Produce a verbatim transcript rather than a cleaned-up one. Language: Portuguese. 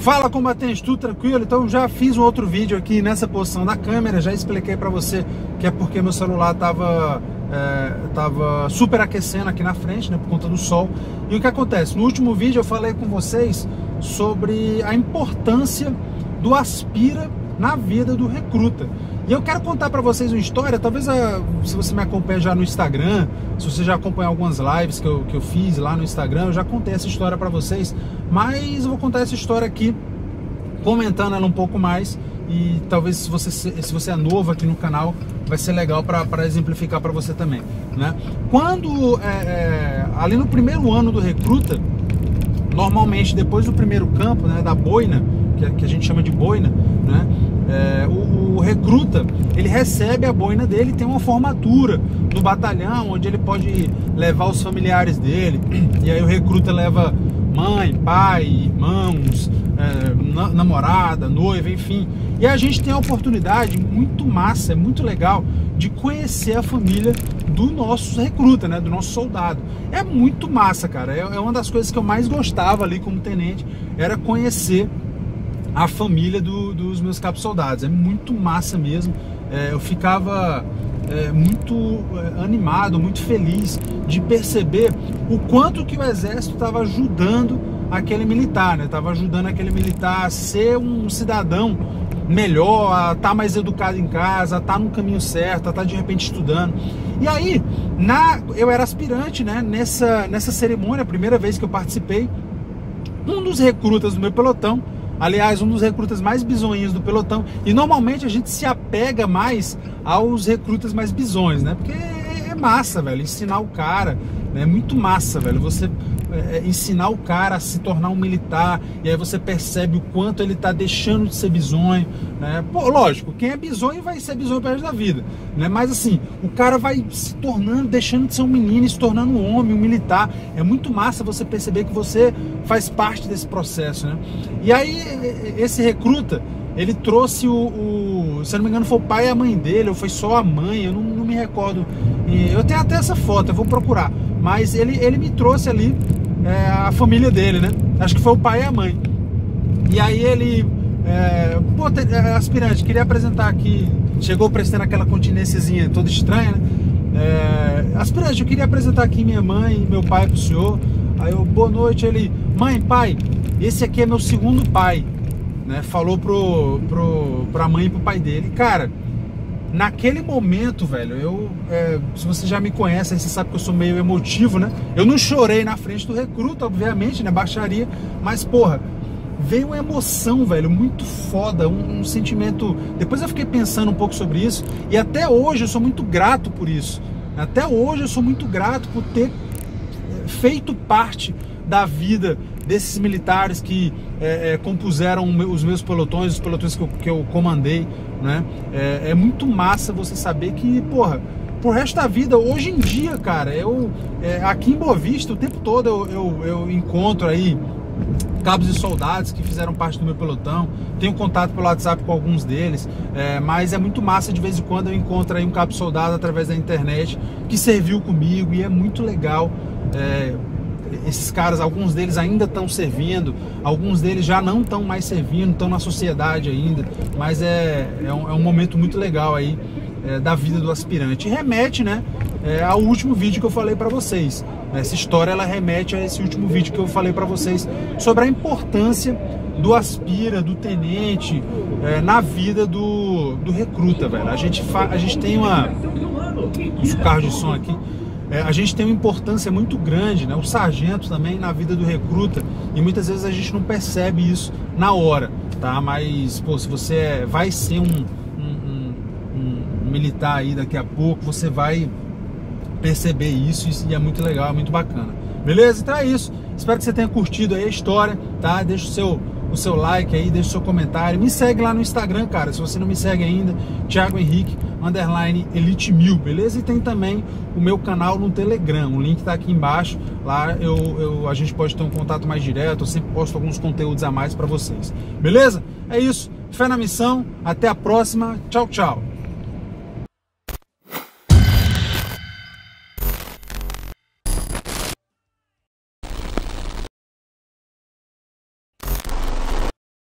Fala, combatente, tudo tranquilo? Então já fiz um outro vídeo aqui nessa posição da câmera, já expliquei para você que é porque meu celular tava, é, tava superaquecendo aqui na frente, né, por conta do sol. E o que acontece? No último vídeo eu falei com vocês sobre a importância do aspira na vida do recruta. E eu quero contar para vocês uma história, talvez a, se você me acompanha já no Instagram, se você já acompanha algumas lives que eu, que eu fiz lá no Instagram, eu já contei essa história para vocês, mas eu vou contar essa história aqui, comentando ela um pouco mais, e talvez se você, se você é novo aqui no canal, vai ser legal para exemplificar para você também, né? Quando, é, é, ali no primeiro ano do recruta, normalmente depois do primeiro campo, né, da boina, que, que a gente chama de boina, né? É, o, o recruta, ele recebe a boina dele, tem uma formatura no batalhão, onde ele pode levar os familiares dele, e aí o recruta leva mãe, pai, irmãos, é, namorada, noiva, enfim, e a gente tem a oportunidade muito massa, é muito legal, de conhecer a família do nosso recruta, né, do nosso soldado. É muito massa, cara, é, é uma das coisas que eu mais gostava ali como tenente, era conhecer a família do, dos meus cabos soldados. É muito massa mesmo. É, eu ficava é, muito é, animado, muito feliz de perceber o quanto que o exército estava ajudando aquele militar, né? Estava ajudando aquele militar a ser um cidadão melhor, a estar mais educado em casa, a estar no caminho certo, a estar de repente estudando. E aí, na, eu era aspirante, né? Nessa, nessa cerimônia, a primeira vez que eu participei, um dos recrutas do meu pelotão, aliás, um dos recrutas mais bizonhos do pelotão, e normalmente a gente se apega mais aos recrutas mais bizonhos, né? Porque é massa, velho, ensinar o cara, né? É muito massa, velho, você é, ensinar o cara a se tornar um militar, e aí você percebe o quanto ele tá deixando de ser bizonho, né? Pô, lógico, quem é bizonho vai ser bizonho pro resto da vida, né? Mas assim, o cara vai se tornando, deixando de ser um menino e se tornando um homem, um militar. É muito massa você perceber que você faz parte desse processo, né? E aí, esse recruta, ele trouxe o, o, se eu não me engano, foi o pai e a mãe dele, ou foi só a mãe, eu não, não me recordo. E eu tenho até essa foto, eu vou procurar. Mas ele, ele me trouxe ali é, a família dele, né? Acho que foi o pai e a mãe. E aí ele, é, pô, aspirante, queria apresentar aqui, chegou prestando aquela continênciazinha toda estranha, né? É, aspirante, eu queria apresentar aqui minha mãe e meu pai pro senhor. Aí eu, boa noite, ele, mãe, pai, esse aqui é meu segundo pai, né? Falou pro, pro, pra mãe e pro pai dele. Cara, naquele momento, velho, eu, é, se você já me conhece, aí você sabe que eu sou meio emotivo, né? Eu não chorei na frente do recruta, obviamente, né? Baixaria, mas, porra, veio uma emoção, velho, muito foda, um, um sentimento. Depois eu fiquei pensando um pouco sobre isso, e até hoje eu sou muito grato por isso. Até hoje eu sou muito grato por ter feito parte da vida desses militares que é, é, compuseram os meus pelotões, os pelotões que eu, que eu comandei, né? É, é muito massa você saber que, porra, pro resto da vida, hoje em dia, cara, eu é, aqui em Boa Vista, o tempo todo eu, eu, eu encontro aí cabos e soldados que fizeram parte do meu pelotão, tenho contato pelo WhatsApp com alguns deles, é, mas é muito massa, de vez em quando eu encontro aí um cabo soldado através da internet que serviu comigo, e é muito legal. É, esses caras, alguns deles ainda estão servindo, alguns deles já não estão mais servindo, estão na sociedade ainda, mas é, é, um, é um momento muito legal aí é, da vida do aspirante. E remete, né, é, ao último vídeo que eu falei para vocês. Essa história, ela remete a esse último vídeo que eu falei para vocês sobre a importância do aspira, do tenente, é, na vida do, do recruta, velho. A gente, fa, a gente tem uma... Os carros de som aqui. É, a gente tem uma importância muito grande, né? O sargento também na vida do recruta, e muitas vezes a gente não percebe isso na hora, tá? Mas, pô, se você é, vai ser um, um, um, um militar aí daqui a pouco, você vai perceber isso, e é muito legal, é muito bacana. Beleza? Então é isso. Espero que você tenha curtido aí a história, tá? Deixa o seu, o seu like aí, deixa o seu comentário. Me segue lá no Instagram, cara, se você não me segue ainda, Thiago Henrique, underline Elite Mil, beleza? E tem também o meu canal no Telegram, o link tá aqui embaixo. Lá eu, eu, a gente pode ter um contato mais direto, eu sempre posto alguns conteúdos a mais para vocês. Beleza? É isso. Fé na missão. Até a próxima. Tchau, tchau.